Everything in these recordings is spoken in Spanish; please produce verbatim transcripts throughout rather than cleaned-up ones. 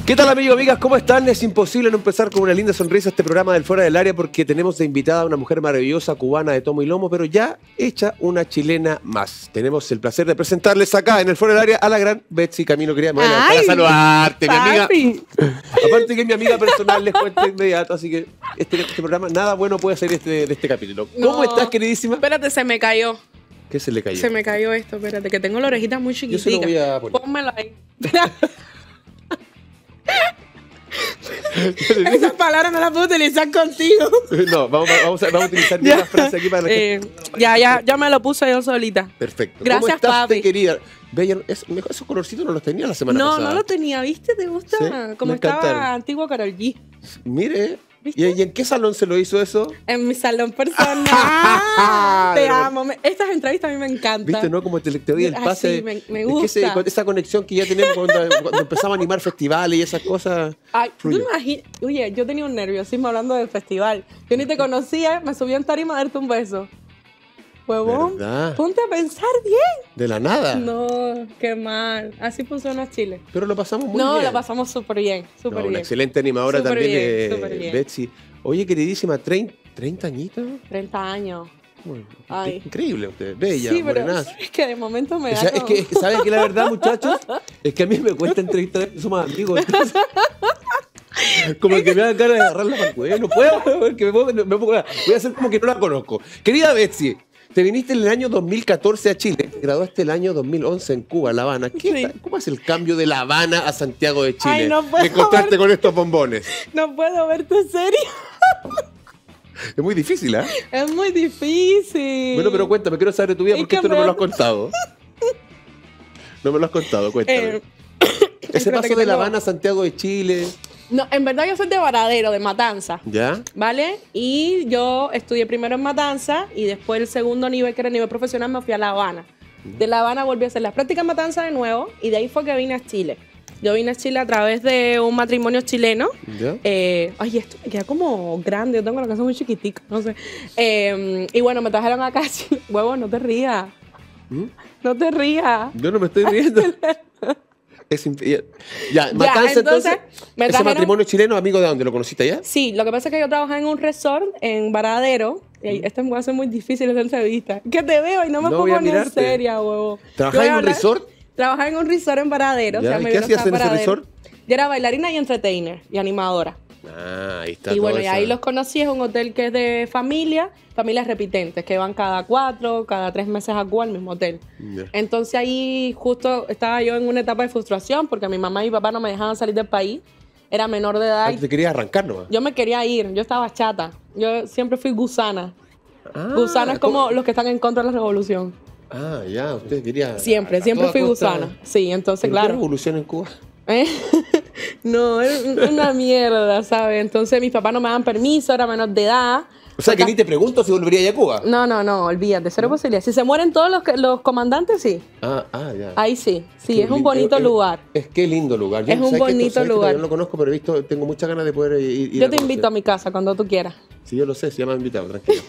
¿Qué tal, amigos, amigas? ¿Cómo están? Es imposible no empezar con una linda sonrisa este programa del Fuera del Área porque tenemos de invitada a una mujer maravillosa, cubana de tomo y lomo, pero ya hecha una chilena más. Tenemos el placer de presentarles acá en el Fuera del Área a la gran Betsy Camilo. Quería me voy a levantar a saludarte, mi amiga. Aparte que es mi amiga personal, les cuento de inmediato, así que este, este programa, nada bueno puede salir este, de este capítulo. ¿Cómo No, estás, queridísima? Espérate, se me cayó. ¿Qué se le cayó? Se me cayó esto, espérate, que tengo la orejita muy chiquitita. Yo se lo voy a poner. Pónmelo ahí. Esas palabras no las puedo utilizar contigo. No, vamos, vamos, a, vamos a utilizar una frase aquí para la eh, gente. Ya, ya, ya me lo puse yo solita. Perfecto. Gracias, ¿Cómo estás, papi? querida? Bella, es, mejor esos colorcitos no los tenía la semana No, pasada. no lo tenía, ¿viste? ¿Te gusta? Sí, Como me estaba encantaron. antiguo Karol G. Mire. ¿Y, ¿Viste? ¿Y en qué salón se lo hizo eso? En mi salón personal. Te amo. Me- Estas entrevistas a mí me encantan. ¿Viste, no? Como te, te doy el Ay, pase. sí, me- me Es que ese- gusta. esa conexión que ya tenemos cuando, cuando empezamos a animar festivales y esas cosas. Ay, tú fluye. imaginas, oye, yo tenía un nerviosismo hablando del festival. Yo ni te conocía, me subí en tarima a darte un beso. Huevón, ¿Verdad? ponte a pensar bien. De la nada. No, qué mal. Así funciona Chile. Pero lo pasamos muy no, bien. la pasamos súper bien, No, súper una bien. excelente animadora Súper también, bien, eh, súper bien. Betsy. Oye, queridísima, treinta, treinta añitos. treinta años. Bueno, Ay. increíble usted. Bella, Sí, pero morenaza. es que de momento me O da sea, es como- que, es que, ¿saben que la verdad, muchachos? Es que a mí me cuesta entrevistar, somos amigos. Entonces, como que me da ganas de agarrarla para el cuello. No puedo, porque me pongo- me pongo- voy a hacer como que no la conozco. Querida Betsy, te viniste en el año dos mil catorce a Chile, te graduaste el año dos mil once en Cuba, La Habana. ¿Qué Sí. tal? ¿Cómo es el cambio de La Habana a Santiago de Chile? Ay, no puedo Me encontraste ver- con estos bombones. No puedo verte serio. Es muy difícil, ¿ah? Es muy difícil. Bueno, pero cuéntame, quiero saber de tu vida Es porque que esto no me me lo da- has contado. No me lo has contado, cuéntame. Eh, Ese espérate paso que de La tengo- Habana a Santiago de Chile, No, en verdad yo soy de Varadero, de Matanza. ¿ya? ¿Vale? Y yo estudié primero en Matanza y después el segundo nivel, que era el nivel profesional, me fui a La Habana. De La Habana volví a hacer las prácticas en Matanza de nuevo y de ahí fue que vine a Chile. Yo vine a Chile a través de un matrimonio chileno. ¿Ya? Eh, ay, esto me queda como grande, yo tengo la casa muy chiquitica, no sé. Eh, y bueno, me trajeron acá a Chile. Huevo, no te rías. ¿Mm? No te rías. Yo no me estoy riendo. Es imp- ya, ya, Matanza, entonces, me ese trajeron- matrimonio chileno, amigo de dónde, ¿lo conociste allá? Sí, lo que pasa es que yo trabajaba en un resort en Varadero. Y esto me va a ser muy difícil esta entrevista. Que te veo y no me No voy pongo a ni en mirarte. seria, huevo. ¿Trabajabas Yo voy en a un hablar- resort? Trabajaba en un resort en Varadero. Ya, o sea, ¿y me qué vino hacías hasta en ese Varadero. resort? Yo era bailarina y entertainer y animadora. Ah, ahí está. Y bueno, toda y esa- ahí los conocí. Es un hotel que es de familia, familias repitentes, que van cada cuatro, cada tres meses a Cuba al mismo hotel. Ya. Entonces ahí justo estaba yo en una etapa de frustración porque mi mamá y mi papá no me dejaban salir del país. Era menor de edad. Ah, y te querías arrancar nomás. yo me quería ir, yo estaba chata. Yo siempre fui gusana. Ah, Gusana es como ¿cómo? los que están en contra de la revolución. Ah, ya, usted quería... Siempre, a siempre toda fui costa- gusana. Sí, entonces, ¿Pero qué claro. revolución en Cuba? ¿Eh? No, es una mierda, ¿sabes? Entonces mis papás no me daban permiso, era menor de edad. O sea, que ni te pregunto si volvería ya a Cuba. No, no, no, olvídate, cero posibilidad. Si se mueren todos los, que- los comandantes, sí. Ah, ah, ya. Ahí sí, sí, Qué es un lindo, bonito es- lugar. Es que lindo lugar. Es un ¿sabes que esto- bonito sabes que lugar. todavía no lo conozco, pero he visto, tengo muchas ganas de poder ir. ir Yo a te invito a conocer. mi casa cuando tú quieras. Sí, yo lo sé, se llama invitado, tranquilo.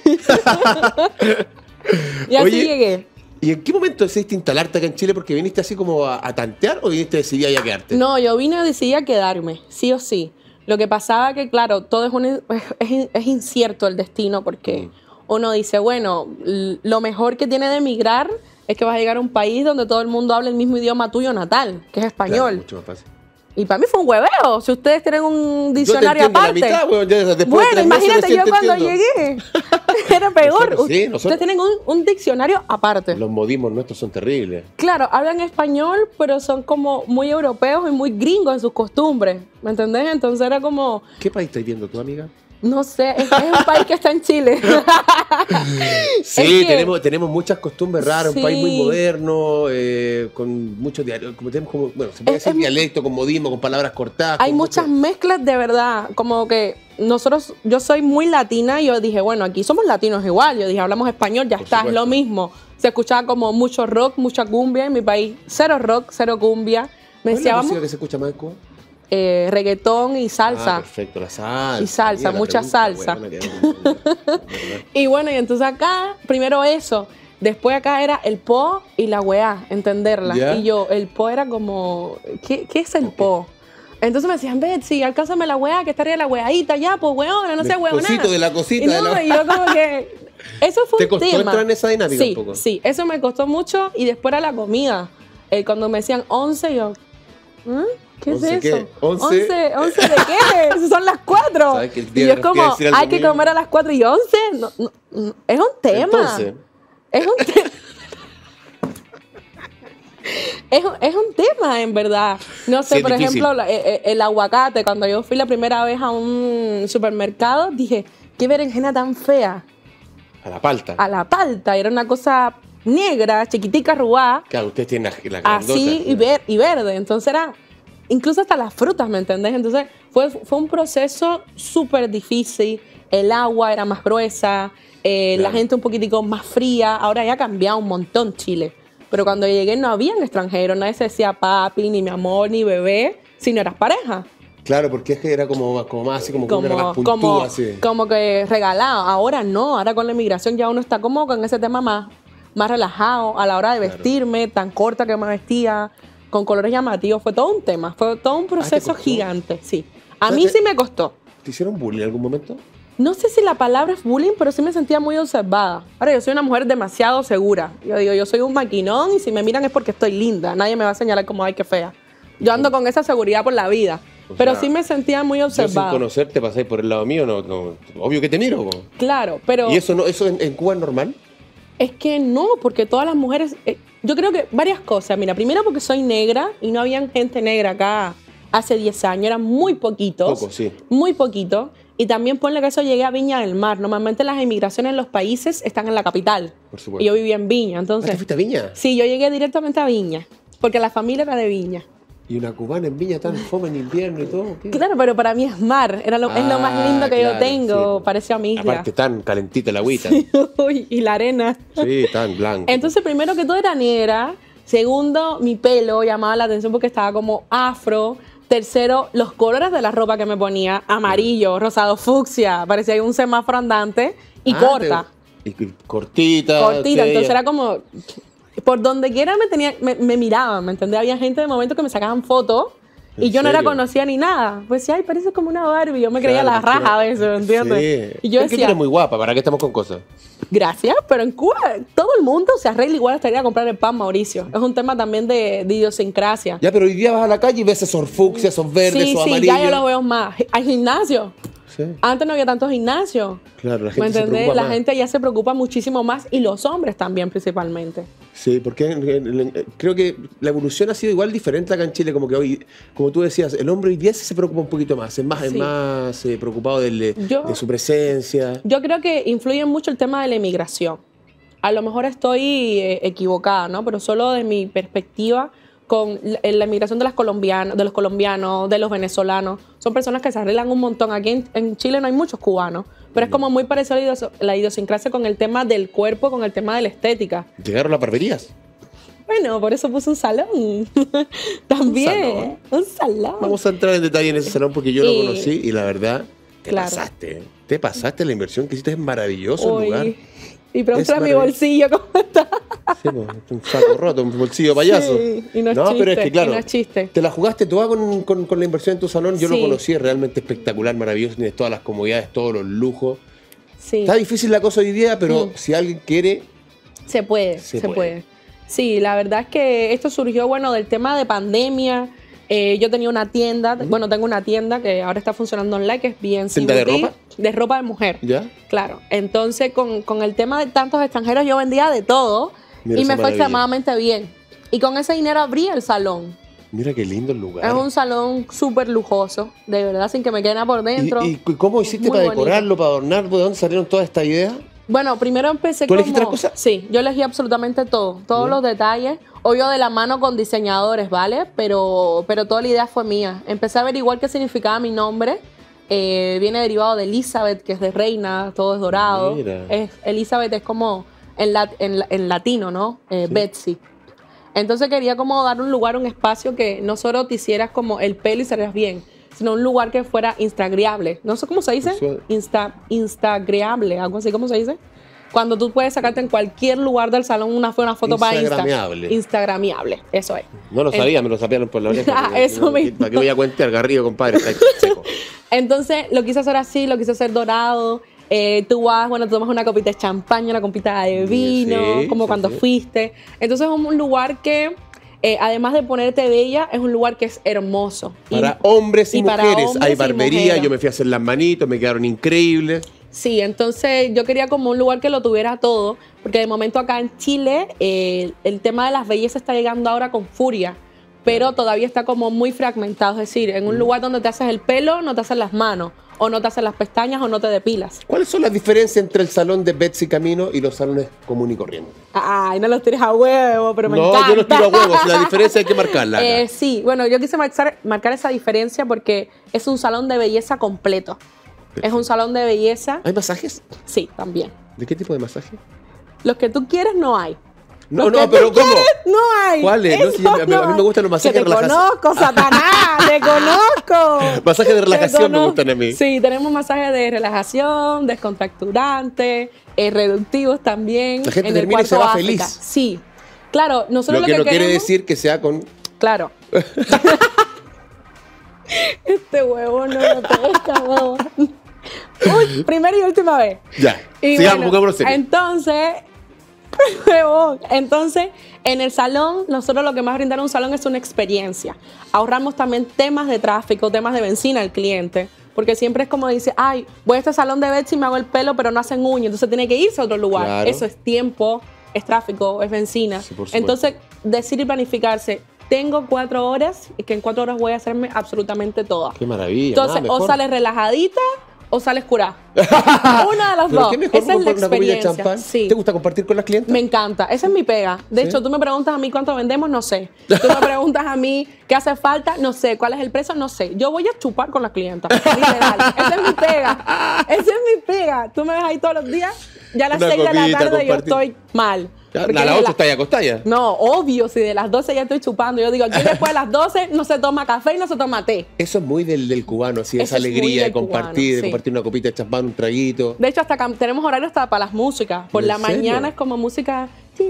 Y así Oye, llegué. ¿Y en qué momento decidiste instalarte acá en Chile? ¿Porque viniste así como a, a tantear o viniste decidida ya a quedarte? No, yo vine decidí a quedarme, sí o sí. Lo que pasaba que, claro, todo es, un, es, es- es incierto el destino porque Mm. uno dice, bueno, l- lo mejor que tiene de emigrar es que vas a llegar a un país donde todo el mundo habla el mismo idioma tuyo natal, que es Claro, español. mucho más fácil. Y para mí fue un hueveo. Si ustedes tienen un Yo te diccionario entiendo aparte. la mitad, weón, ya después de Bueno, tres meses imagínate recién yo te cuando entiendo. llegué. Era peor. Nosotros sí, nosotros- Ustedes tienen un, un diccionario aparte. Los modismos nuestros son terribles. Claro, hablan español, pero son como muy europeos y muy gringos en sus costumbres. ¿Me entendés? Entonces era como, ¿Qué país estás viendo tú, amiga? no sé, es, es un país que está en Chile. Sí, Es que- tenemos, tenemos muchas costumbres raras, un país muy Sí. moderno, eh, con muchos diarios, como tenemos como, bueno, se puede Es- decir es- dialecto, con modismo, con palabras cortadas. Hay con muchas mucho- mezclas de verdad, como que nosotros, yo soy muy latina y yo dije, bueno, aquí somos latinos igual, yo dije, hablamos español, ya Por está, es supuesto. lo mismo. Se escuchaba como mucho rock, mucha cumbia en mi país, cero rock, cero cumbia. Me ¿Cuál es la decíamos música que se escucha más en Cuba? eh, reggaetón y Ah, salsa. perfecto, la salsa. Y salsa, Mira, la mucha pregunta salsa. buena que hago, ¿verdad? Y bueno, y entonces acá, primero eso, después acá era el po y la weá, entenderla. Ya. Y yo, el po era como, ¿qué, qué es el Ok. po? Entonces me decían, Betsy, alcánzame la weá, que estaría la weadita ya, pues weona, no sé weona. Cosito de la cosita. Y, no, de la... y yo como que, eso fue ¿Te un costó tema. entrar en esa dinática sí, un poco? Sí, eso me costó mucho y después era la comida. Eh, cuando me decían once, yo, ¿Mm? ¿qué es eso? ¿Qué? ¿once? ¿once? ¿once de qué? Eso son las cuatro. ¿Sabes que el Y día yo es de como, decir algo hay que mío? comer a las cuatro y once. No, no, no, es un tema. Entonces, Es un tema. Es, un- es un tema, en verdad. No sé, Sí, es por difícil. ejemplo, la- eh, eh, el aguacate. Cuando yo fui la primera vez a un supermercado, dije, qué berenjena tan fea. a la palta. A la palta. Era una cosa negra, chiquitica, arrugada, Claro, ustedes tienen la, la grandota. así y, ver, y verde. Entonces era, incluso hasta las frutas, ¿me entendés? Entonces fue, fue un proceso súper difícil. El agua era más gruesa, eh, la Claro. gente un poquitico más fría. Ahora ya ha cambiado un montón Chile. Pero cuando llegué no habían extranjeros, nadie se decía papi, ni mi amor, ni bebé, si no eras pareja. Claro, porque es que era como, como más así, como, como una Como, más puntúa, como, así. como que regalado. Ahora no, ahora con la inmigración ya uno está como con ese tema más, más relajado a la hora de Claro. vestirme, tan corta que me vestía, con colores llamativos. Fue todo un tema, fue todo un proceso costó? gigante, sí. A sea, mí te- sí me costó. ¿Te hicieron bullying en algún momento? No sé si la palabra es bullying, pero sí me sentía muy observada. Ahora, yo soy una mujer demasiado segura. Yo digo, yo soy un maquinón y si me miran es porque estoy linda. Nadie me va a señalar como, ay, qué fea. Yo ando con esa seguridad por la vida. O Pero sea, sí me sentía muy Yo sin observada. conocerte pasáis por el lado mío, no, no, obvio que te miro. po. Claro, pero ¿Y eso no eso en, en Cuba es normal? es que no, porque todas las mujeres... eh, yo creo que varias cosas. Mira, primero porque soy negra y no había gente negra acá hace diez años. Eran muy poquitos. Poco, sí. Muy poquito. Y también ponle que eso llegué a Viña del Mar. Normalmente las emigraciones en los países están en la capital. Por supuesto. Y yo vivía en Viña, ¿Ah, entonces... ¿Te fuiste a Viña? Sí, yo llegué directamente a Viña, porque la familia era de Viña. ¿Y una cubana en Viña tan fome en invierno y todo? ¿Qué? Claro, pero para mí es mar, era lo, es lo más Ah, lindo que claro, yo tengo, sí. parece a mi isla. Aparte tan calentita el agüita. Sí, Uy, y la arena. tan blanco. Entonces, primero que todo era negra. Segundo, mi pelo llamaba la atención porque estaba como afro. Tercero, los colores de la ropa que me ponía, amarillo, rosado, fucsia, parecía un semáforo andante y Ah, corta. te- y cortita. Cortita, sí, entonces ya. era como, por donde quiera me, tenía, me, me miraban, ¿me entendés? Había gente de momento que me sacaban fotos y ¿En yo no era serio? conocida ni nada. Pues sí, ay, parece como una Barbie. Yo me creía Claro, la porque raja era- de eso, ¿me entiendes? Sí. Y yo Es que tú decía, eres muy guapa, ¿para qué estamos con cosas? gracias, pero en Cuba todo el mundo se arregla igual hasta ir a comprar el pan, Mauricio. Es un tema también de, de idiosincrasia. Ya, pero hoy día vas a la calle y ves esos fucsia, esos verdes, sí, esos sí, amarillos. ya yo lo veo más. Hay gimnasio. Sí, Antes no había tantos gimnasios. claro, la ¿Me gente se entendés? preocupa La más. gente ya se preocupa muchísimo más y los hombres también principalmente. Sí, porque en- en- en- creo que la evolución ha sido igual diferente acá en Chile, como que hoy, como tú decías, el hombre hoy día sí se preocupa un poquito más, es más, es Sí. más eh, preocupado del- Yo- de su presencia. Yo creo que influye mucho el tema de la emigración. A lo mejor estoy eh, equivocada, ¿no? Pero solo de mi perspectiva con la, la emigración de, las colombianas, de los colombianos, de los venezolanos. Son personas que se arreglan un montón. Aquí en, en Chile no hay muchos cubanos, pero es como muy parecido a la, idios- la idiosincrasia con el tema del cuerpo, con el tema de la estética. Llegaron las barberías. Bueno, por eso puse un salón. También. Un salón. Vamos a entrar en detalle en ese salón porque yo lo Y- conocí y la verdad, te Claro. pasaste. ¿eh? Te pasaste, la inversión que hiciste es maravilloso el Uy. lugar. Y pregúntale a mi maravilloso. bolsillo cómo está. Sí, pues, un saco roto, un bolsillo payaso. Sí, y no es pero es chiste, que claro, y no es chiste. te la jugaste toda con, con- con la inversión en tu salón. Yo lo Sí. conocí, es realmente espectacular, maravilloso. Tienes todas las comodidades, todos los lujos. Sí. Está difícil la cosa hoy día, pero Mm. si alguien quiere, Se puede, Se se, puede. puede. Sí, la verdad es que esto surgió, bueno, del tema de pandemia. Eh, yo tenía una tienda, bueno, tengo una tienda que ahora está funcionando online, que es B N C ¿Tienda de Boutique, ropa? de ropa de mujer. ¿ya? Claro. Entonces, con, con el tema de tantos extranjeros, yo vendía de todo Mira y esa me fue maravilla. extremadamente bien. Y con ese dinero abrí el salón. Mira qué lindo el lugar. Es un salón súper lujoso, de verdad, sin que me quede nada por dentro. ¿Y, y cómo hiciste Muy para bonito. decorarlo, para adornarlo? ¿De dónde salieron todas estas ideas? Bueno, primero empecé ¿Tú como... elegiste las cosas? Sí, yo elegí absolutamente todo, todos Bien. los detalles, obvio de la mano con diseñadores, ¿vale? Pero, pero toda la idea fue mía. Empecé a averiguar qué significaba mi nombre. Eh, viene derivado de Elizabeth, que es de reina, todo es dorado. Mira. Es, Elizabeth es como en, lat- en, la- en latino, ¿no? Eh, Sí. Betsy. Entonces quería como dar un lugar, un espacio que no solo te hicieras como el pelo y serías bien, sino un lugar que fuera instagreable. No sé cómo se dice. Eso- Insta, instagreable, algo así, ¿cómo se dice? Cuando tú puedes sacarte en cualquier lugar del salón una, una foto para Insta. Instagramiable. Instagramiable, eso es. No lo sabía, me lo sapearon por la oreja. Ah, eso no, mismo. ¿Para qué voy a cuentear, Garrido, compadre? Está seco. Entonces, lo quise hacer así, lo quise hacer dorado. Eh, tú vas, bueno, tú tomas una copita de champaña, una copita de vino, Sí, como sí, cuando sí. fuiste. Entonces, es un lugar que, eh, además de ponerte bella, es un lugar que es hermoso. Para Y- hombres y, y para mujeres. hombres Hay y barbería, mujeres. yo me fui a hacer las manitos, me quedaron increíbles. Sí, entonces yo quería como un lugar que lo tuviera todo, porque de momento acá en Chile eh, el tema de las bellezas está llegando ahora con furia, pero todavía está como muy fragmentado, es decir, en un lugar donde te haces el pelo, no te haces las manos, o no te haces las pestañas, o no te depilas. ¿Cuáles son las diferencias entre el salón de Betsy Camino y los salones común y corriente? Ay, no los tires a huevo, pero me no, encanta. yo los tiro a huevos, la diferencia hay que marcarla. acá. Eh, sí, bueno, yo quise marcar, marcar esa diferencia porque es un salón de belleza completo. Es un salón de belleza, ¿Hay masajes? sí, también. ¿De qué tipo de masaje? Los que tú quieres no hay. No, Los no, que pero tú ¿cómo? quieres, no hay. ¿Cuáles? No, Eso si yo- a mí- a mí me gustan los masajes Que de te relajación. conozco, Satanás, te conozco. Masajes de Te relajación me conozco. gustan a mí. Sí, tenemos masajes de relajación, descontracturantes, eh, reductivos también. La gente en el termina y se cuarto va África. feliz. Sí. Claro, nosotros Lo lo que que, no quiere queremos- decir que sea con... Claro. Este huevo no me pesca, huevo. Uy, primera y última vez. Ya, Y sigamos, bueno, pongámonos serios. entonces, huevón, entonces, en el salón, nosotros lo que más brindaron un salón es una experiencia. Ahorramos también temas de tráfico, temas de benzina al cliente. Porque siempre es como dice, ay, voy a este salón de Betsy y me hago el pelo, pero no hacen uñas, entonces tiene que irse a otro lugar. Claro. Eso es tiempo, es tráfico, es benzina. Sí, por supuesto. Entonces, decir y planificarse, tengo cuatro horas y que en cuatro horas voy a hacerme absolutamente toda. Qué maravilla. Entonces, nada o mejor. sales relajadita o sales curada. Una de las ¿Pero dos. qué mejor Esa es la comprar una copilla de experiencia. champán? Sí. ¿Te gusta compartir con las clientes? Me encanta. Esa es mi pega. De ¿Sí? hecho, tú me preguntas a mí cuánto vendemos, no sé. Tú me preguntas a mí qué hace falta, no sé. ¿Cuál es el precio? No sé. Yo voy a chupar con las clientas. Literal. Esa es mi pega. Esa es mi pega. Tú me ves ahí todos los días. Ya a las Una seis de la copita, tarde yo compartir. estoy mal. Ya, Porque a de las ocho la- está ya acostada ya. No, obvio, si de las doce ya estoy chupando. Yo digo, aquí después de las doce no se toma café y no se toma té. Eso es muy del, del cubano, así, esa Eso es muy alegría de del compartir, cubano, de sí. compartir una copita de champán, un traguito. De hecho, hasta cam- tenemos horario hasta para las músicas. Por ¿En la serio? mañana es como música.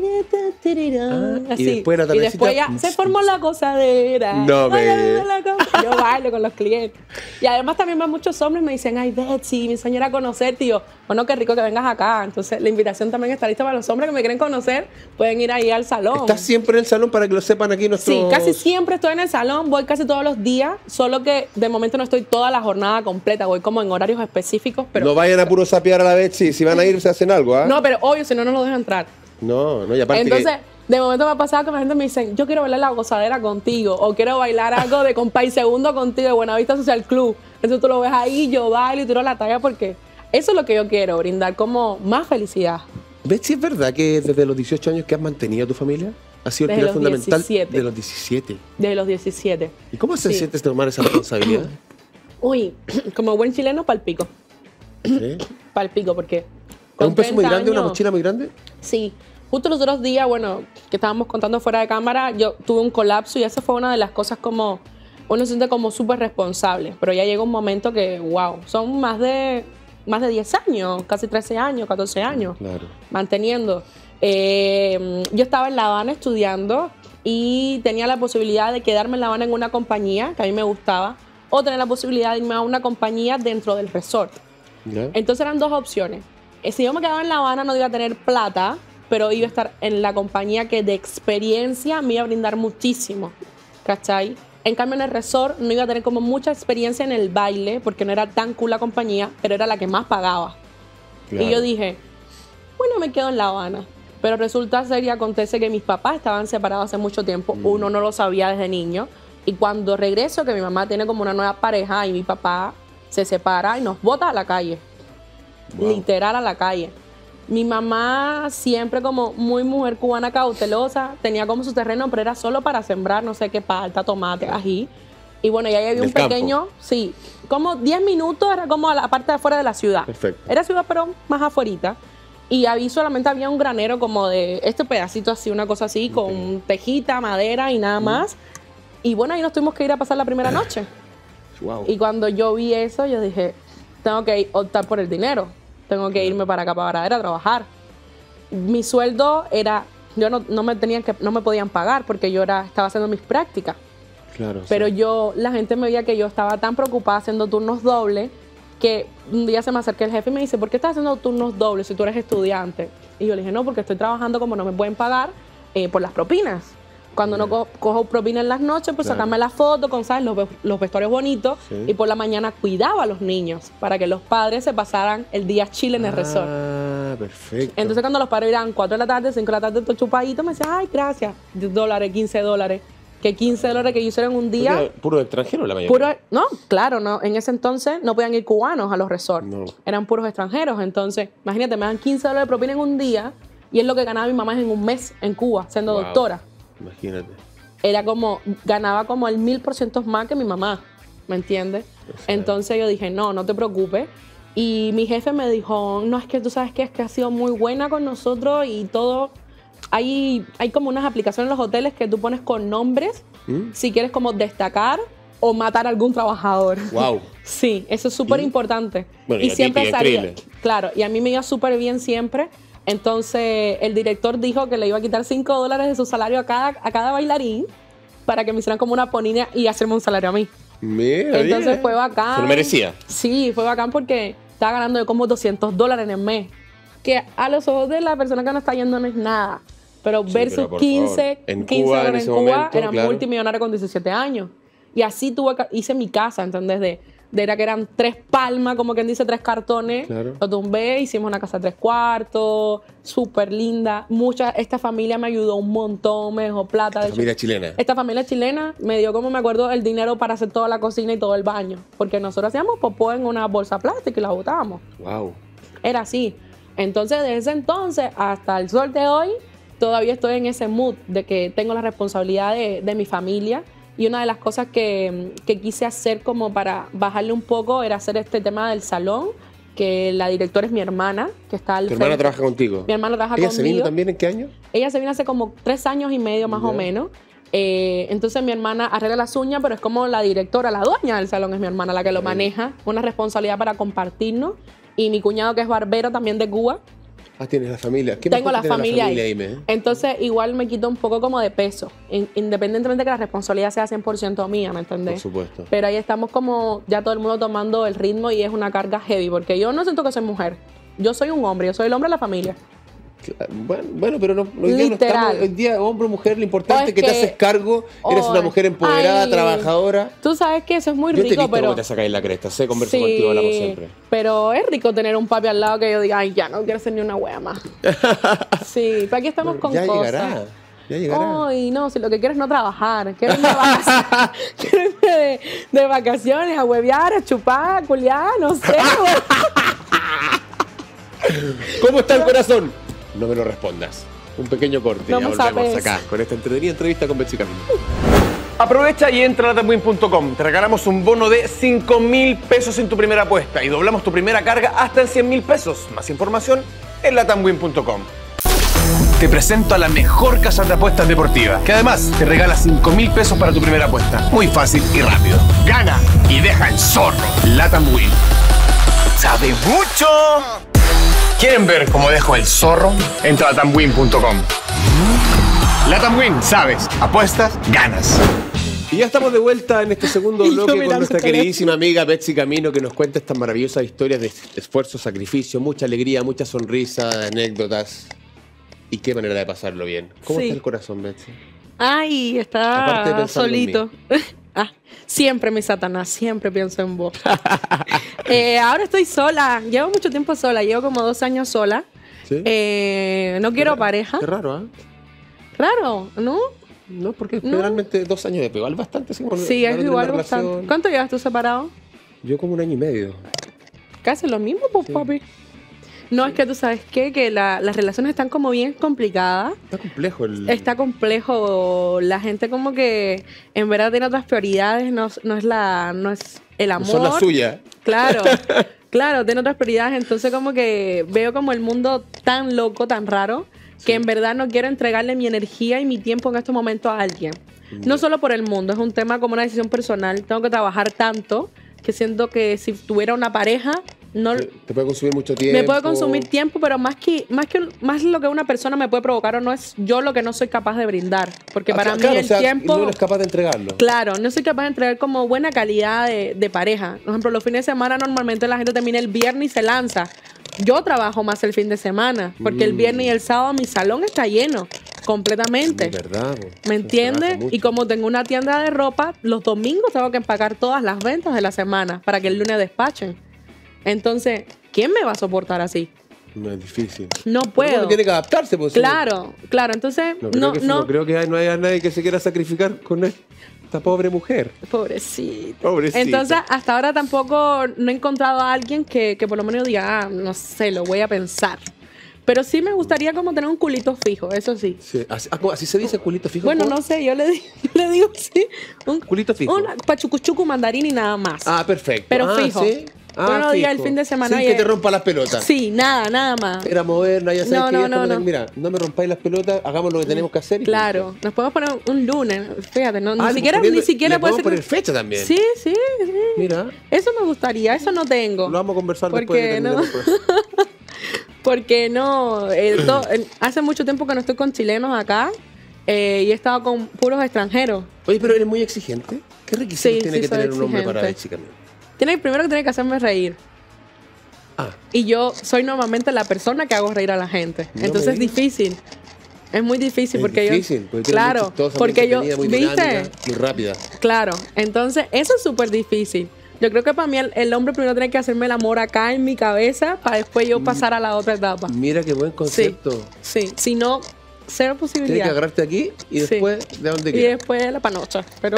Ah, y Así. después la y después ya tardecita, se formó la gozadera. No me Ay, la cosa. Yo bailo con los clientes. Y además también van muchos hombres y me dicen, ay, Betsy, mi señora a conocer, tío. Bueno, qué rico que vengas acá. Entonces, la invitación también está lista para los hombres que me quieren conocer. Pueden ir ahí al salón. ¿Estás siempre en el salón para que lo sepan aquí nuestros...? Sí, casi siempre estoy en el salón, voy casi todos los días, solo que de momento no estoy toda la jornada completa, voy como en horarios específicos, pero No vayan a puro sapear a la Betsy, si van a ir se hacen algo, ¿ah? no, pero obvio, si no, no los dejo entrar. no, no, y aparte Entonces, que- de momento me ha pasado que la gente me dicen, yo quiero bailar la gozadera contigo, o quiero bailar algo de Compay Segundo contigo, de Buenavista Social Club. Entonces tú lo ves ahí, yo bailo y tiro la talla porque eso es lo que yo quiero, brindar como más felicidad. Betsy, ¿es verdad que desde los dieciocho años que has mantenido a tu familia? Ha sido el Desde pilar los fundamental diecisiete. de los diecisiete. Desde los diecisiete. ¿Y cómo se Sí. siente tomar esa responsabilidad? Uy, como buen chileno, palpico. ¿Sí? Palpico, porque ¿Es con un peso muy treinta grande, una años- mochila muy grande? Sí, justo los otros días, bueno, que estábamos contando fuera de cámara, yo tuve un colapso y esa fue una de las cosas como, uno se siente como súper responsable, pero ya llega un momento que, wow, son más de, más de diez años, casi trece años, catorce años, Claro. manteniendo. Eh, yo estaba en La Habana estudiando y tenía la posibilidad de quedarme en La Habana en una compañía que a mí me gustaba, o tener la posibilidad de irme a una compañía dentro del resort. ¿Ya? Entonces eran dos opciones. Eh, Si yo me quedaba en La Habana no iba a tener plata, pero iba a estar en la compañía que de experiencia me iba a brindar muchísimo, ¿cachai? En cambio en el resort no iba a tener como mucha experiencia en el baile, porque no era tan cool la compañía, pero era la que más pagaba. Claro. Y yo dije, bueno, me quedo en La Habana. Pero resulta ser y acontece que mis papás estaban separados hace mucho tiempo, Mm. uno no lo sabía desde niño, y cuando regreso, que mi mamá tiene como una nueva pareja y mi papá se separa y nos bota a la calle. Wow. Literal a la calle. Mi mamá siempre como muy mujer cubana cautelosa, tenía como su terreno, pero era solo para sembrar, no sé qué, palta, tomate, ají. Y bueno, ya había Del un campo. pequeño, sí, como diez minutos, era como a la parte de afuera de la ciudad. Perfecto. Era ciudad, pero más afuerita. Y ahí solamente había un granero como de este pedacito así, una cosa así, con tejita, madera y nada más. Y bueno, ahí nos tuvimos que ir a pasar la primera noche. Wow. Y cuando yo vi eso, yo dije, tengo que optar por el dinero. Tengo que irme para acá, para Varadero, a trabajar. mi sueldo era, yo no, no me tenían que, no me podían pagar porque yo era, estaba haciendo mis prácticas. Claro. Pero sí. yo, la gente me veía que yo estaba tan preocupada haciendo turnos dobles que un día se me acerca el jefe y me dice, ¿por qué estás haciendo turnos dobles si tú eres estudiante? Y yo le dije, no, porque estoy trabajando como no me pueden pagar eh, por las propinas. Cuando no co cojo propina en las noches, pues claro. sacarme la foto con, ¿sabes? Los, los vestuarios bonitos. Sí. Y por la mañana cuidaba a los niños para que los padres se pasaran el día chile en el ah, resort. Ah, perfecto. Entonces cuando los padres eran cuatro de la tarde, cinco de la tarde, todo chupadito, me decían, ay, gracias. diez dólares, quince dólares. Que quince dólares que yo hiciera en un día. Puro, puro extranjero la mayoría. Puro, no, claro, no. En ese entonces no podían ir cubanos a los resorts. No. Eran puros extranjeros. Entonces, imagínate, me dan quince dólares de propina en un día y es lo que ganaba mi mamá en un mes en Cuba, siendo wow. doctora. Imagínate. Era como, ganaba como el mil por ciento más que mi mamá, ¿me entiendes? O sea, entonces yo dije, no, no te preocupes. Y mi jefe me dijo, no, es que tú sabes que es que ha sido muy buena con nosotros y todo. Hay, hay como unas aplicaciones en los hoteles que tú pones con nombres ¿Mm? si quieres como destacar o matar a algún trabajador. Wow. Sí, eso es súper importante. Bueno, y, y siempre salía. Claro, y a mí me iba súper bien siempre. Entonces el director dijo que le iba a quitar cinco dólares de su salario a cada, a cada bailarín para que me hicieran como una ponina y hacerme un salario a mí. Mira, Entonces mira. fue bacán. ¿Se lo merecía? Sí, fue bacán porque estaba ganando yo como doscientos dólares en el mes. Que a los ojos de la persona que no está yendo no es nada. Pero sí, versus pero quince, en quince Cuba, dólares en, en Cuba, momento, era claro. multimillonario con diecisiete años. Y así tuve, hice mi casa, ¿entendés? De, de era que eran tres palmas, como quien dice, tres cartones. Claro. Lo tumbé, hicimos una casa de tres cuartos, súper linda. Mucha, esta familia me ayudó un montón, me dejó plata. Esta familia chilena. Esta familia chilena me dio, como me acuerdo, el dinero para hacer toda la cocina y todo el baño. Porque nosotros hacíamos popó en una bolsa plástica y la botábamos. Wow. Era así. Entonces, desde ese entonces hasta el sol de hoy, todavía estoy en ese mood de que tengo la responsabilidad de, de mi familia. Y una de las cosas que, que quise hacer como para bajarle un poco era hacer este tema del salón, que la directora es mi hermana, que está al ¿Tu frente. hermana trabaja contigo? Mi hermana trabaja ¿Ella conmigo. ¿Ella se vino también en qué año? Ella se vino hace como tres años y medio más yeah. o menos. Eh, entonces mi hermana arregla las uñas, pero es como la directora, la dueña del salón es mi hermana, la que lo maneja. Una responsabilidad para compartirnos. Y mi cuñado, que es barbero también de Cuba. Ah, tienes la familia. ¿Qué Tengo la familia, la familia ahí. Dime, ¿eh? Entonces, igual me quito un poco como de peso, independientemente de que la responsabilidad sea cien por ciento mía, ¿me entendés? Por supuesto. Pero ahí estamos como ya todo el mundo tomando el ritmo y es una carga heavy, porque yo no siento que soy mujer. Yo soy un hombre, yo soy el hombre de la familia. Bueno, bueno, pero no, hoy, día no estamos, hoy día hombre o mujer, lo importante es que, que te haces cargo, eres oh, una mujer empoderada, ay, trabajadora. Tú sabes que eso es muy yo rico, te pero... Yo te sacáis la cresta, sé, converso sí, contigo, hablamos siempre. Pero es rico tener un papi al lado que yo diga, ay, ya, no quiero ser ni una wea más. Sí, pero aquí estamos pero con ya cosas. Llegará. Ya llegará. Ay, no, si lo que quiero es no trabajar. Quiero irme de vacaciones, quiero irme de, de vacaciones, a huevear, a chupar, a culiar, no sé. ¿Cómo está el corazón? No me lo respondas. Un pequeño corte. No ya me volvemos sabes. acá con esta entretenida entrevista con Betsy Camino. Aprovecha y entra a latamwin punto com. Te regalamos un bono de cinco mil pesos en tu primera apuesta y doblamos tu primera carga hasta en cien mil pesos. Más información en latamwin punto com. Te presento a la mejor casa de apuestas deportiva, que además te regala cinco mil pesos para tu primera apuesta. Muy fácil y rápido. Gana y deja el zorro. Latamwin. ¡Sabe mucho! ¿Quieren ver cómo dejo el zorro? Entra a latamwin punto com. Latamwin, sabes, apuestas, ganas. Y ya estamos de vuelta en este segundo bloque con nuestra queridísima amiga Betsy Camino, que nos cuenta estas maravillosas historias de esfuerzo, sacrificio, mucha alegría, mucha sonrisa, anécdotas. Y qué manera de pasarlo bien. ¿Cómo sí. está el corazón, Betsy? Ay, está solito. Ah, siempre, mi Satanás, siempre pienso en vos. eh, ahora estoy sola, llevo mucho tiempo sola, llevo como dos años sola. ¿Sí? Eh, no quiero qué pareja. Qué raro, ¿eh? Raro, ¿no? No, porque no. Generalmente dos años de igual bastante. ¿Sí? Sí, es igual bastante. ¿Cuánto llevas tú separado? Yo como un año y medio. Casi lo mismo, pues, sí. papi. No, es que tú sabes qué, que la, las relaciones están como bien complicadas. Está complejo el... Está complejo. La gente como que en verdad tiene otras prioridades, no, no es la, no es el amor. No son las suyas. Claro, claro, tiene otras prioridades. Entonces como que veo como el mundo tan loco, tan raro, sí. que en verdad no quiero entregarle mi energía y mi tiempo en estos momentos a alguien. Mm. No solo por el mundo, es un tema como una decisión personal. Tengo que trabajar tanto que siento que si tuviera una pareja No, Te, te puede consumir mucho tiempo. me puede consumir tiempo, pero más que, más que más lo que una persona me puede provocar o no es yo lo que no soy capaz de brindar. Porque Ah, para claro, mí o el sea, tiempo... no eres capaz de entregarlo. Claro, no soy capaz de entregar como buena calidad de, de pareja. Por ejemplo, los fines de semana normalmente la gente termina el viernes y se lanza. Yo trabajo más el fin de semana, porque el viernes y el sábado mi salón está lleno, completamente. Es verdad. po. ¿Me Eso entiendes? trabaja mucho. Y como tengo una tienda de ropa, los domingos tengo que empacar todas las ventas de la semana para que el lunes despachen. Entonces, ¿quién me va a soportar así? No es difícil. No Uno puedo. tiene que adaptarse, pues. Claro, claro. Entonces, No creo, no, que, no. no creo que hay- no haya nadie que se quiera sacrificar con esta pobre mujer. Pobrecita. Pobrecita. Entonces, hasta ahora tampoco no he encontrado a alguien que, que por lo menos diga, ah, no sé, lo voy a pensar. Pero sí me gustaría como tener un culito fijo, eso sí. Sí, así, ah, ¿cómo? ¿Así se dice culito fijo? Bueno, ¿Cómo? no sé, yo le, di- le digo sí. Un Culito fijo. Un pachucuchucu mandarín y nada más. Ah, perfecto. Pero Ah, fijo. ¿sí? Ah, Uno diga el fijo. fin de semana Sin y que el- te rompa las pelotas. Sí, nada, nada más. Era moderna, ya sabes No, que no, ya es no, como de, no. mira, no me rompáis las pelotas, hagamos lo que tenemos que hacer. Y Claro, punto. nos podemos poner un lunes, fíjate, no, Ah, ni siquiera, poniendo- ni siquiera le puede podemos ser. poner fecha también. Sí, sí, sí. Mira, Eso me gustaría, eso no tengo. lo vamos a conversar después Porque de terminar no- el programa. Porque no, eh, to- eh, hace mucho tiempo que no estoy con chilenos acá eh, y he estado con puros extranjeros. Oye, pero eres muy exigente. ¿Qué requisitos Sí, tiene sí, que soy tener un hombre para exigente. ver, chica? Tiene, primero que tiene que hacerme reír. Ah, Y yo soy normalmente la persona que hago reír a la gente. No Entonces me es digas. difícil. Es muy difícil es porque difícil, yo. porque tú eres muy Claro, chistosa, muy porque yo. entretenida, muy ¿Viste? dinámica, muy rápida. Claro. Entonces, eso es súper difícil. Yo creo que para mí el, el hombre primero tiene que hacerme el amor acá en mi cabeza para después yo pasar a la otra etapa. Mira qué buen concepto. Sí. Si no, cero Tienes posibilidad. que agarrarte aquí y Sí. después de donde Y quieras. después la panocha. Pero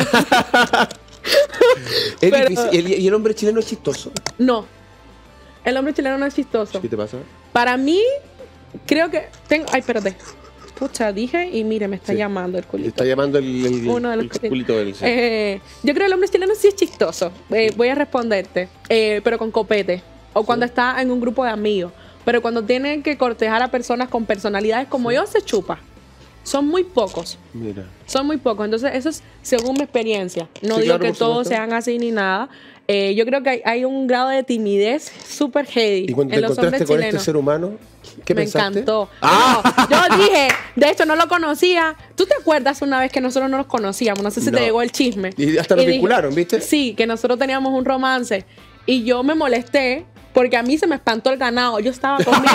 Es pero- difícil. ¿Y el, y el hombre chileno es chistoso? no. El hombre chileno no es chistoso. ¿Qué te pasa? Para mí, creo que tengo. Ay, espérate. Pucha, dije y mire, me está Sí. llamando el Te culito. está llamando el, el, Uno de los el culitos. culito del sí. Eh, yo creo que el hombre chileno sí es chistoso. Eh, voy a responderte. Eh, pero con copete. O cuando está en un grupo de amigos. Pero cuando tiene que cortejar a personas con personalidades como yo, se chupa. Son muy pocos. Mira. Son muy pocos. Entonces, eso es según mi experiencia. No Sí, digo claro, que por todos supuesto. sean así ni nada. Eh, yo creo que hay, hay un grado de timidez súper heavy ¿Y cuando en te los encontraste hombres con chilenos. este ser humano, qué Me pensaste? encantó. ¡Ah! No, yo dije, de hecho no lo conocía. ¿Tú te acuerdas una vez que nosotros no nos conocíamos? No sé si No. te llegó el chisme. Y hasta nos dije- vincularon, ¿viste? Sí, que nosotros teníamos un romance. Y yo me molesté porque a mí se me espantó el ganado. Yo estaba comiendo.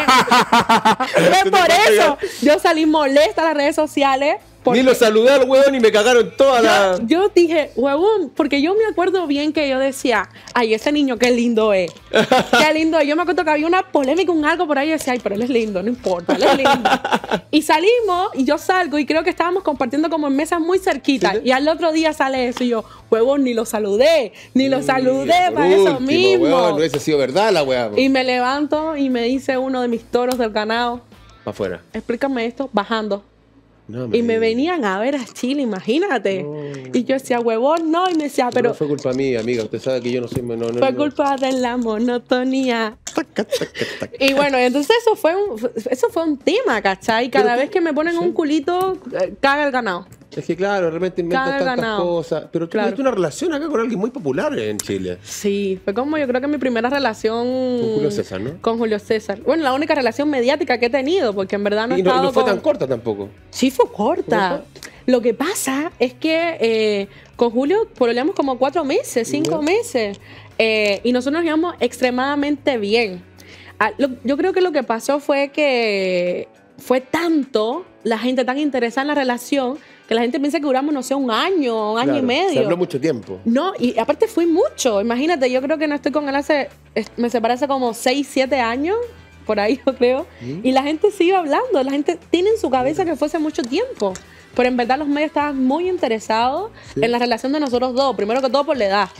Fue ¿Tú te por acuerdas? eso yo salí molesta a las redes sociales. porque- Ni lo saludé al huevón y me cagaron toda la... yo, yo dije, huevón, porque yo me acuerdo bien que yo decía, ay, ese niño qué lindo es. Qué lindo es. Yo me acuerdo que había una polémica, un algo por ahí, y decía, ay, pero él es lindo, no importa, él es lindo. Y salimos, y yo salgo, y creo que estábamos compartiendo como en mesas muy cerquitas. Sí. Y al otro día sale eso, y yo, huevón, ni lo saludé, ni lo saludé Mira, por para eso último, mismo. huevón, no hubiese sido verdad la weá. Y me levanto y me dice uno de mis toros del ganado, Para afuera. explícame esto, bajando. No, Y me digas. venían a ver a Chile, imagínate. Y yo decía, huevón, no. Y me decía, Pero pero no fue culpa mía, amiga. Usted sabe que yo no soy... No, no, fue no. culpa de la monotonía. Taca, taca, taca. Y bueno, entonces eso fue un, eso fue un tema, ¿cachai? Cada Pero vez tú- que me ponen sí. un culito, eh, caga el ganado. Es que claro, de repente inventan Cada tantas ganado. cosas. Pero tú Claro. tuviste una relación acá con alguien muy popular en Chile. Sí, fue como yo creo que mi primera relación... Con Julio César, ¿no? Con Julio César. Bueno, la única relación mediática que he tenido, porque en verdad no he y no, y estado no fue con... tan corta tampoco. Sí, fue corta. Lo que pasa es que eh, con Julio pololeamos como cuatro meses, cinco Ya. meses. Eh, y nosotros nos llevamos extremadamente bien. Ah, lo- yo creo que lo que pasó fue que fue tanto la gente tan interesada en la relación que la gente piensa que duramos, no sé, un año, un año Claro, y medio. Se habló mucho tiempo. No, y aparte fui mucho. Imagínate, yo creo que no estoy con él hace. es- Me separé hace como seis, siete años, por ahí yo creo. ¿Mm? Y la gente sigue hablando. La gente tiene en su cabeza que fue hace mucho tiempo. Pero en verdad los medios estaban muy interesados Sí. en la relación de nosotros dos. Primero que todo por la edad.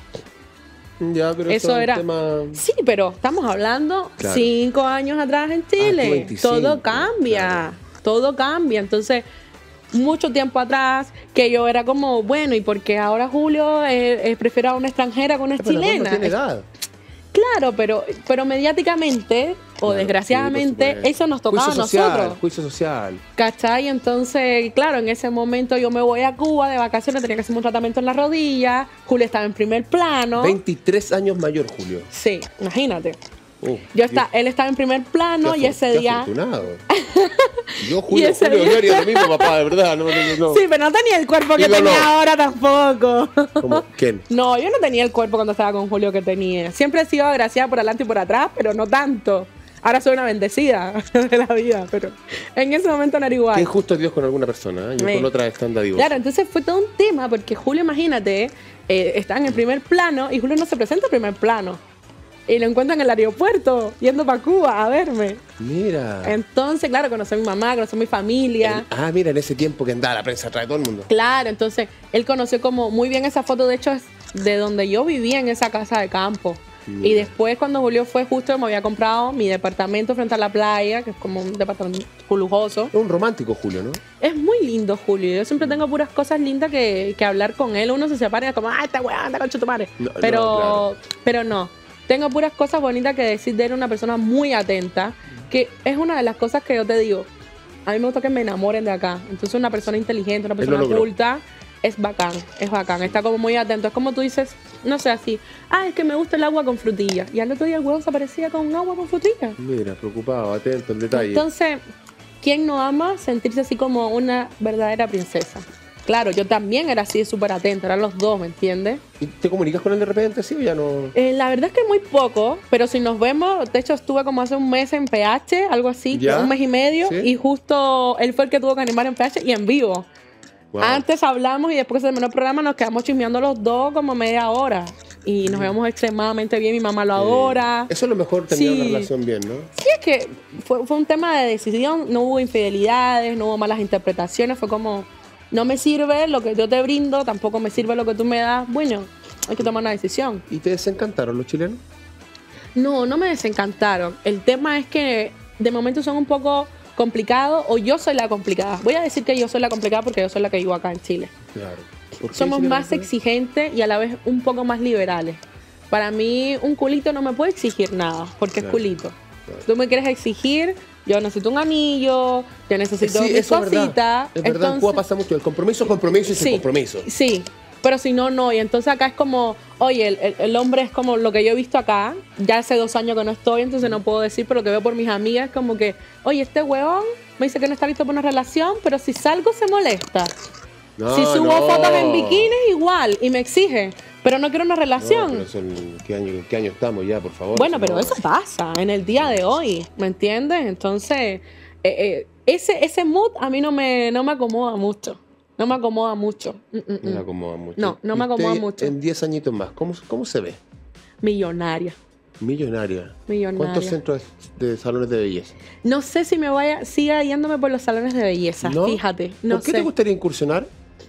Ya, pero Eso eso es era- un tema... Sí, pero estamos hablando Claro. cinco años atrás en Chile. Ah, tú veinticinco, todo cambia. claro. Todo cambia. Entonces, mucho tiempo atrás, que yo era como, bueno, ¿y por qué ahora Julio eh, eh, prefiere a una extranjera con una Pero no chilena? tiene edad. Claro, pero, pero mediáticamente, o Claro, desgraciadamente, sí, por supuesto. eso nos tocaba Juicio a social, nosotros. Juicio social. ¿Cachai? Entonces, claro, en ese momento yo me voy a Cuba de vacaciones, tenía que hacerme un tratamiento en la rodilla, Julio estaba en primer plano. veintitrés años mayor, Julio. Sí, imagínate. Uh, Yo está, él estaba en primer plano y ese qué día... afortunado. Yo, Julio, Y ese Julio, día- yo haría lo mismo, papá, de verdad. No, no, no, no. Sí, pero no tenía el cuerpo que Digo, tenía no. ahora tampoco. ¿Cómo? ¿Quién? No, yo no tenía el cuerpo cuando estaba con Julio que tenía. Siempre he sido agraciada por adelante y por atrás, pero no tanto. Ahora soy una bendecida de la vida, pero en ese momento no era igual. Qué injusto es Dios con alguna persona, ¿eh? Yo Me- con otra estando digo. Claro, entonces fue todo un tema, porque Julio, imagínate, eh, está en el primer plano y Julio no se presenta en primer plano. Y lo encuentro en el aeropuerto, yendo para Cuba a verme. Mira. Entonces, claro, conocí a mi mamá, conocí a mi familia. El- ah, mira, en ese tiempo que andaba la prensa atrás de todo el mundo. Claro, entonces él conoció como muy bien esa foto, de hecho es de donde yo vivía en esa casa de campo. Mira. Y después cuando Julio fue justo me había comprado mi departamento frente a la playa, que es como un departamento lujoso. Es un romántico, Julio, ¿no? Es muy lindo Julio, yo siempre tengo puras cosas lindas que, que hablar con él. Uno se separa y es como, ah, esta weá, anda con tu madre. No, Pero, no, claro. pero no, tengo puras cosas bonitas que decir de él, una persona muy atenta, que es una de las cosas que yo te digo. A mí me gusta que me enamoren de acá. Entonces una persona inteligente, una Él lo persona logró. culta, es bacán, es bacán. Está como muy atento. Es como tú dices, no sé, así, ah, es que me gusta el agua con frutilla. Y al otro día el huevo se aparecía con agua con frutilla. Mira, preocupado, atento al detalle. Entonces, ¿quién no ama sentirse así como una verdadera princesa? Claro, yo también era así súper atenta, eran los dos, ¿me entiendes? ¿Y te comunicas con él de repente, sí o ya no? Eh, la verdad es que muy poco, pero si nos vemos, de hecho estuve como hace un mes en P H, algo así, ¿Ya? un mes y medio, ¿Sí? y justo él fue el que tuvo que animar en P H y en vivo. Wow. Antes hablamos y después que se terminó el programa nos quedamos chismeando los dos como media hora. Y nos vemos extremadamente bien, mi mamá lo adora. Eso es lo mejor, tener Sí. una relación bien, ¿no? Sí, es que fue, fue un tema de decisión, no hubo infidelidades, no hubo malas interpretaciones, fue como, no me sirve lo que yo te brindo, tampoco me sirve lo que tú me das, bueno, hay que tomar una decisión. ¿Y te desencantaron los chilenos? No, no me desencantaron. El tema es que de momento son un poco complicados o yo soy la complicada. Voy a decir que yo soy la complicada porque yo soy la que vivo acá en Chile. Claro. ¿Por qué Somos chilenos? más exigentes y a la vez un poco más liberales. Para mí, un culito no me puede exigir nada, porque Claro, es culito. claro. Si tú me quieres exigir, yo necesito un anillo, yo necesito Sí, mis eso es verdad. cositas. Es verdad, en Cuba pasa mucho. El compromiso es compromiso y sin compromiso. Sí, pero si no, no. Y entonces acá es como, oye, el, el- el hombre es como lo que yo he visto acá. Ya hace dos años que no estoy, entonces no puedo decir, pero lo que veo por mis amigas es como que, oye, este huevón me dice que no está listo para una relación, pero si salgo se molesta. No, si subo no. fotos en bikini, igual, y me exige. Pero no quiero una No, relación. pero son- ¿qué, año, ¿Qué año estamos ya, por favor? Bueno, pero No. eso pasa en el día de hoy, ¿me entiendes? Entonces, eh, eh, ese, ese mood a mí no me, no me acomoda mucho. No me acomoda mucho. Mm, mm, No mm. me acomoda mucho. No, no me ¿Y usted acomoda mucho. En diez añitos más, ¿cómo, cómo se ve? Millonaria. Millonaria. Millonaria. ¿Cuántos centros de salones de belleza? No sé si me vaya, siga yéndome por los salones de belleza, ¿No? fíjate. No ¿Por qué sé. te gustaría incursionar?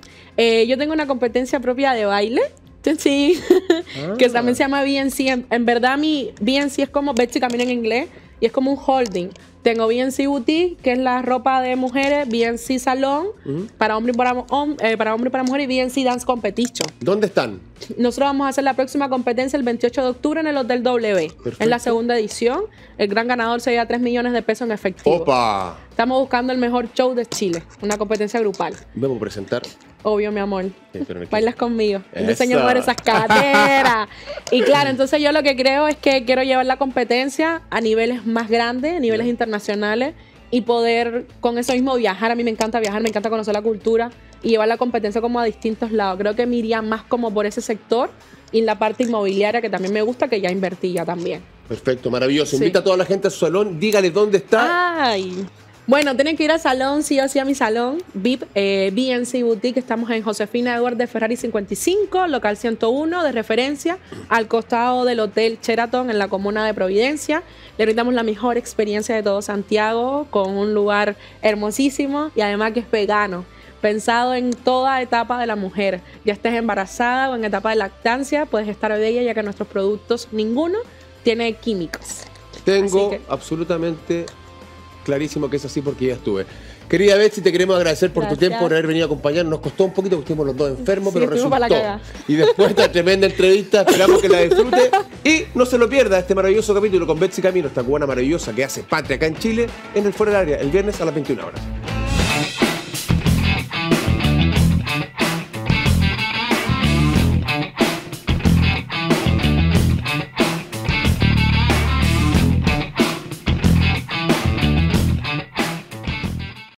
Eh, yo tengo una competencia propia de baile. Sí, Ah. que también se llama B N C. En, en verdad, mi B N C es como Betsy Camina en inglés y es como un holding. Tengo B N C Boutique, que es la ropa de mujeres, B N C Salón, Ujú. para hombre y para, hom- eh, para hombre y para mujer, y B N C Dance Competition. ¿Dónde están? Nosotros vamos a hacer la próxima competencia el veintiocho de octubre en el Hotel W. Perfecto. Es la segunda edición. El gran ganador se lleva tres millones de pesos en efectivo. ¡Opa! Estamos buscando el mejor show de Chile, una competencia grupal. Vamos a presentar. Obvio, mi amor. Eh, pero me Bailas conmigo. Yo te enseño a Eso. mover esas caderas. Y claro, entonces yo lo que creo es que quiero llevar la competencia a niveles más grandes, a niveles internacionales, y poder con eso mismo viajar. A mí me encanta viajar, me encanta conocer la cultura y llevar la competencia como a distintos lados. Creo que me iría más como por ese sector y en la parte inmobiliaria, que también me gusta, que ya invertí ya también. Perfecto, maravilloso. Sí. Invita a toda la gente a su salón, dígale dónde está. Ay. Bueno, tienen que ir al salón, sí o sí, a mi salón, V I P, eh, B N C Boutique. Estamos en Josefina Edward de Ferrari cincuenta y cinco, local ciento uno, de referencia, al costado del Hotel Sheraton en la comuna de Providencia. Le brindamos la mejor experiencia de todo Santiago, con un lugar hermosísimo y además que es vegano, pensado en toda etapa de la mujer. Ya estés embarazada o en etapa de lactancia, puedes estar bella, ya que nuestros productos, ninguno tiene químicos. Tengo Así que- absolutamente clarísimo que es así porque ya estuve. Querida Betsy, te queremos agradecer por tu Gracias. tiempo, por haber venido a acompañarnos. Nos costó un poquito porque estuvimos los dos enfermos, Sí, pero estuvimos para la resultó. cagada. Y después de esta tremenda entrevista, esperamos que la disfrute. Y no se lo pierda este maravilloso capítulo con Betsy Camino, esta cubana maravillosa que hace patria acá en Chile, en el Fuera del Área, el viernes a las veintiuna horas.